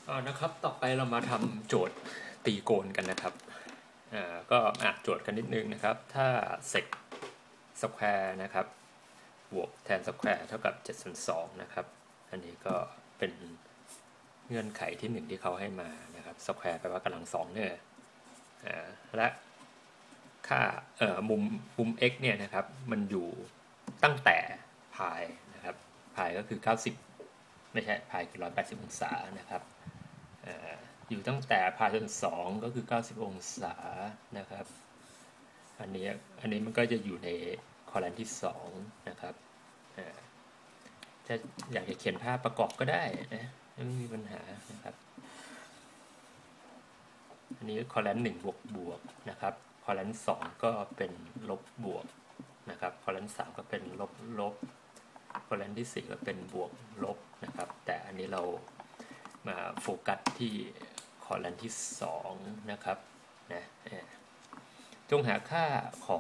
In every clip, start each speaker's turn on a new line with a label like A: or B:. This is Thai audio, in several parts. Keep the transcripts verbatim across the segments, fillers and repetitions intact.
A: อ่านะครับต่อไปเรามาทำโจทย์ตีโกณกันนะครับอ่าก็อ่านโจทย์กันนิดนึงนะครับถ้า sec square นะครับบวกแทน square เท่ากับเจ็ดส่วนสองนะครับอันนี้ก็เป็นเงื่อนไขที่หนึ่งที่เขาให้มานะครับ square แปลว่ากำลังสองเนี่ยอ่าและค่าเอ่อมุมมุม x เนี่ยนะครับมันอยู่ตั้งแต่พายนะครับพายก็คือเก้าสิบไม่ใช่พายคือหนึ่งร้อยแปดสิบองศานะครับ อยู่ตั้งแต่พายส่วนสองก็คือเก้าสิบองศานะครับอันนี้อันนี้มันก็จะอยู่ในคอลัมน์ที่สองนะครับถ้าอยากจะเขียนภาพประกอบก็ได้นะไม่มีปัญหานะครับอันนี้คอลัมน์หนึ่งบวกบวกนะครับคอลัมน์สองก็เป็นลบบวกนะครับคอลัมน์สามก็เป็นลบลบคอลัมน์ที่สี่ก็เป็นบวกลบนะครับแต่อันนี้เรามาโฟกัสที่คอลัมน์ที่สองนะครับนะจงหาค่าของ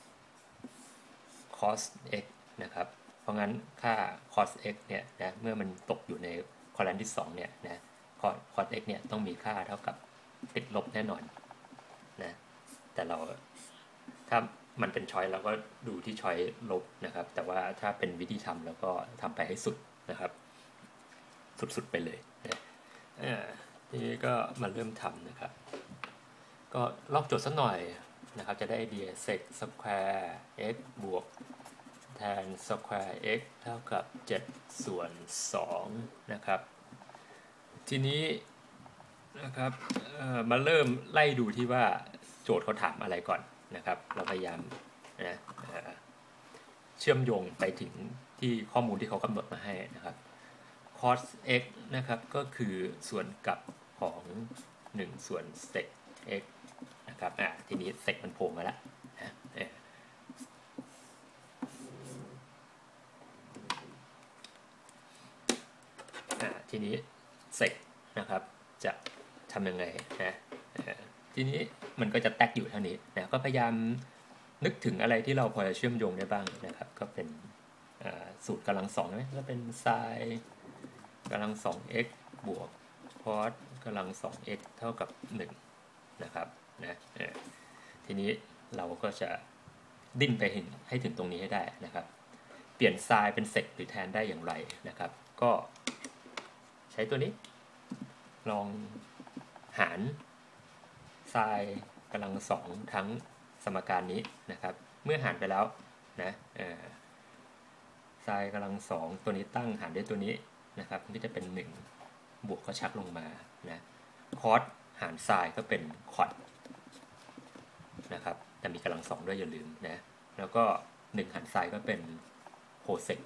A: cos x นะครับเพราะงั้นค่า cos x เนี่ยนะเมื่อมันตกอยู่ในคอลัมน์ที่สองเนี่ยนะ cos x เนี่ยต้องมีค่าเท่ากับติดลบแน่นอนนะแต่เราถ้ามันเป็นช้อยเราก็ดูที่ช้อยลบนะครับแต่ว่าถ้าเป็นวิธีทำเราก็ทำไปให้สุดนะครับสุดๆไปเลยนะทีนี้ก็มาเริ่มทำนะครับก็ลอกโจทย์สักหน่อยนะครับจะได้ไอเดีย sec square x บวกแทน square x เท่ากับเจ็ดส่วนสองนะครับทีนี้นะครับมาเริ่มไล่ดูที่ว่าโจทย์เขาถามอะไรก่อนนะครับเราพยายามนะเชื่อมโยงไปถึงที่ข้อมูลที่เขากำหนดมาให้นะครับ cos x นะครับก็คือส่วนกลับของหนึ่งส่วน sec x นะครับอ่ะทีนี้ sec มันโผล่มาแล้วนะอ่ะทีนี้ sec นะครับจะทำยังไงนะทีนี้มันก็จะแตกอยู่เท่านี้นะก็พยายามนึกถึงอะไรที่เราพอจะเชื่อมโยงได้บ้างนะครับก็เป็นสูตรกำลังสองไหมก็เป็นไซน์กำลังสอง x บวก cos กำลังสอง x เท่ากับหนึ่งนะครับนะทีนี้เราก็จะดิ้นไปให้ถึงตรงนี้ให้ได้นะครับเปลี่ยนไซน์เป็นเซกหรือแทนได้อย่างไรนะครับก็ใช้ตัวนี้ลองหารไซน์กำลังสองทั้งสมการนี้นะครับเมื่อหารไปแล้วนะไซน์กำลังสองตัวนี้ตั้งหารด้วยตัวนี้นะครับนี่จะเป็นหนึ่งบวกก็ชักลงมานะคอสหารไซน์ก็เป็นคอสนะครับแต่มีกำลังสองด้วยอย่าลืมนะแล้วก็หนึ่งหารไซน์ก็เป็นโคเซก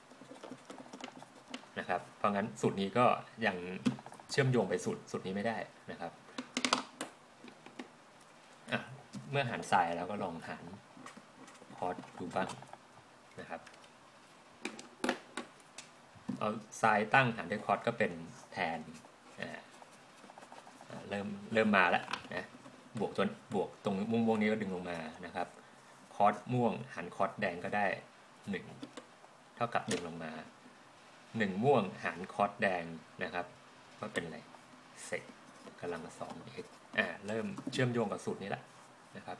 A: นะครับเพราะงั้นสูตรนี้ก็ยังเชื่อมโยงไปสูตรสูตรนี้ไม่ได้นะครับเมื่อหารไซน์แล้วก็ลองหารคอสดูบ้างนะครับเอาไซน์ตั้งหารด้วยคอสก็เป็นแทนเริ่มเริ่มมาแล้วนะบวกจนบวกตรงม่วงๆนี้ก็ดึงลงมานะครับคอสม่วงหารคอสแดงก็ได้หนึ่งเท่ากับดึงลงมาหนึ่งม่วงหารคอสแดงนะครับก็เป็นอะไรเซกกำลังสอง x อ่าเริ่มเชื่อมโยงกับสูตรนี้แล้วนะครับ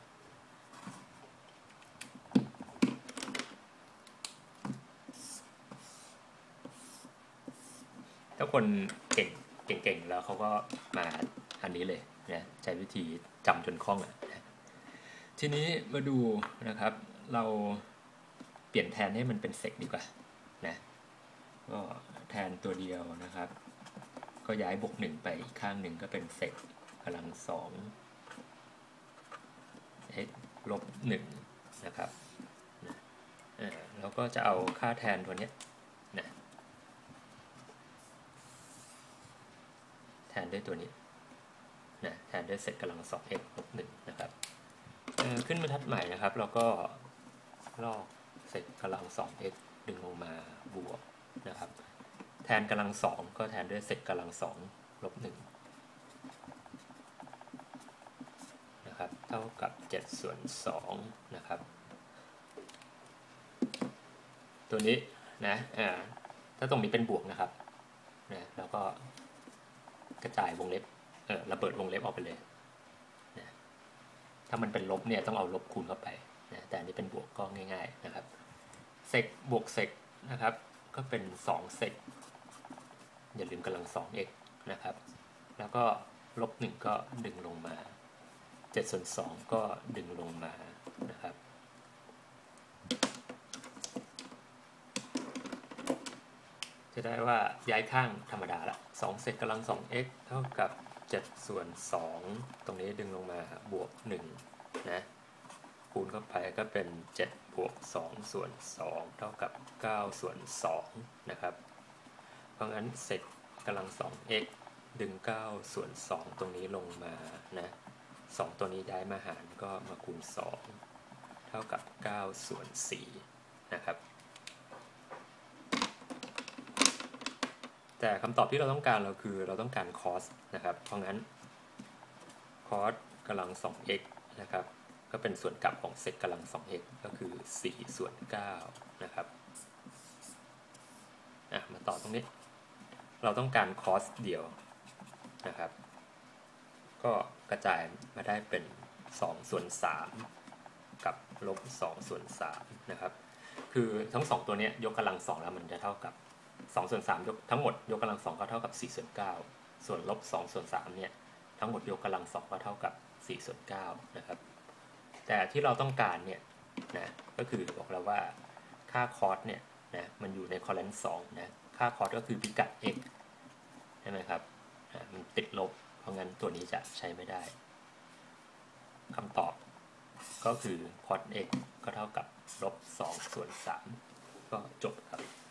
A: ถ้าคนเก่งเก่งๆแล้วเขาก็มาอันนี้เลยนะใช้วิธีจำจนคล่องอ่ะนะทีนี้มาดูนะครับเราเปลี่ยนแทนให้มันเป็นเซกดีกว่านะก็แทนตัวเดียวนะครับก็ย้ายบวกหนึ่งไปอีกข้างหนึ่งก็เป็นเซกกำลังสอง x ลบหนึ่งนะครับนะแล้วก็จะเอาค่าแทนตัวนี้นะแทนด้วยตัวนี้นะแทนด้วยเซกกำลังสอง x ลบหนึ่งนะครับขึ้นบรรทัดใหม่นะครับเราก็ลอกเซกกำลังสอง x ดึงลงมาบวกนะครับแทนกำลังสองก็แทนด้วยเซกกำลังสองลบหนึ่งนะครับเท่ากับเจ็ดส่วนสองนะครับตัวนี้นะอ่าถ้าตรงนี้เป็นบวกนะครับนะแล้วก็กระจายวงเล็บเออระเบิดวงเล็บออกไปเลยนะถ้ามันเป็นลบเนี่ยต้องเอาลบคูณเข้าไปนะแต่อันนี้เป็นบวกก็ง่ายๆนะครับเซกบวกเซกนะครับก็เป็นสองเซกอย่าลืมกำลัง สอง x นะครับแล้วก็ลบหนึ่งก็ดึงลงมาเจ็ดส่วนสองก็ดึงลงมานะครับจะได้ว่าย้ายข้างธรรมดาละสองเซกกำลัง สอง x เท่ากับเจ็ดส่วนสองตรงนี้ดึงลงมาบวกหนึ่งนะคูณเข้าไปก็เป็นเจ็ดบวกสองส่วนสองเท่ากับเก้าส่วนสองนะครับเพราะงั้นเซกกำลัง สอง x ดึงเก้าส่วนสองตรงนี้ลงมานะสองตัวนี้ย้ายมาหารก็มาคูณสองเท่ากับเก้าส่วนสี่นะครับแต่คำตอบที่เราต้องการเราคือเราต้องการ cos นะครับเพราะงั้น cos กำลัง สอง x นะครับก็เป็นส่วนกลับของเซกกำลัง สอง x ก็คือสี่ส่วนเก้านะครับอ่ะมาต่อตรงนี้เราต้องการ cos เดียวนะครับก็กระจายมาได้เป็นสองส่วนสามกับลบสองส่วนสามนะครับคือทั้งสองตัวนี้ยกกำลังสองแล้วมันจะเท่ากับสองส่วนสามยกทั้งหมดยกกำลังสองก็เท่ากับสี่ส่วนเก้าส่วนลบสองส่วนสามเนี่ยทั้งหมดยกกำลังสองก็เท่ากับสี่ส่วนเก้านะครับแต่ที่เราต้องการเนี่ยนะก็คือบอกเราว่าค่าคอสเนี่ยนะมันอยู่ในคอลัมน์สองนะค่าคอสก็คือพิกัด x ใช่ไหมครับมันติดลบเพราะงั้นตัวนี้จะใช้ไม่ได้คำตอบก็คือ cos x ก็เท่ากับลบสองส่วนสามก็จบครับ